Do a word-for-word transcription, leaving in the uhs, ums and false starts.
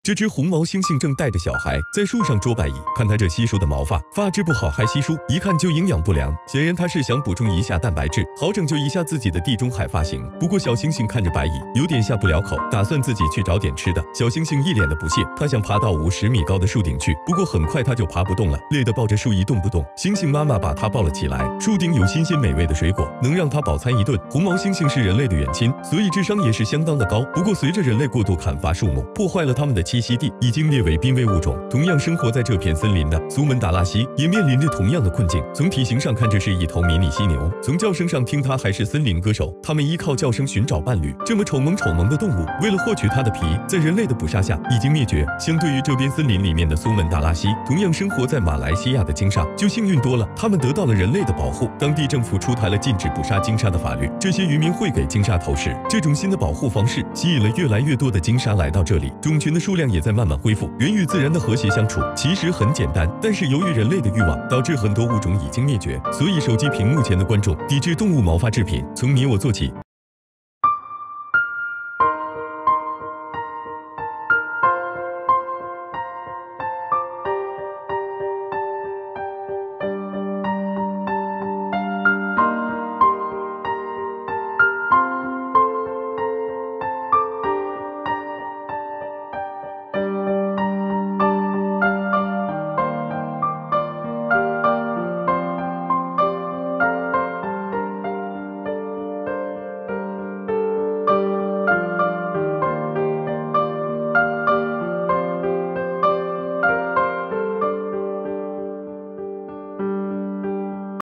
这只红毛猩猩正带着小孩在树上捉白蚁，看它这稀疏的毛发，发质不好还稀疏，一看就营养不良。显然它是想补充一下蛋白质，好拯救一下自己的地中海发型。不过小猩猩看着白蚁，有点下不了口，打算自己去找点吃的。小猩猩一脸的不屑，它想爬到五十米高的树顶去，不过很快它就爬不动了，累得抱着树一动不动。猩猩妈妈把它抱了起来，树顶有新鲜美味的水果，能让它饱餐一顿。红毛猩猩是人类的远亲，所以智商也是相当的高。不过随着人类过度砍伐树木，破坏了它们的栖息地，已经列为濒危物种。同样生活在这片森林的苏门答腊蜥也面临着同样的困境。从体型上看，这是一头迷你犀牛；从叫声上听，它还是森林歌手。它们依靠叫声寻找伴侣。这么丑萌丑萌的动物，为了获取它的皮，在人类的捕杀下已经灭绝。相对于这边森林里面的苏门答腊蜥，同样生活在马来西亚的鲸鲨就幸运多了，它们得到了人类的保护。当地政府出台了禁止捕杀鲸鲨的法律，这些渔民会给鲸鲨投食。这种新的保护方式吸引了越来越多的鲸鲨来到这里，种群的数量也在慢慢恢复，人与自然的和谐相处其实很简单，但是由于人类的欲望，导致很多物种已经灭绝。所以手机屏幕前的观众，抵制动物毛发制品，从你我做起。